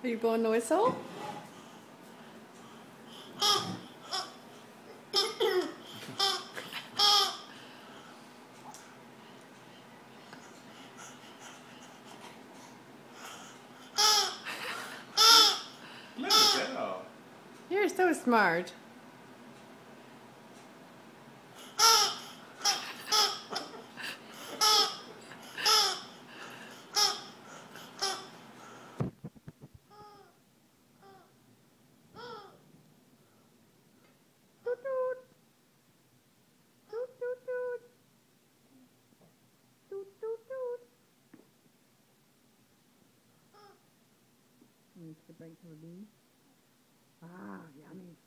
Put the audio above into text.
Are you blowing the whistle? Look at that. You're so smart. Need to break some of these. Ah, yummy.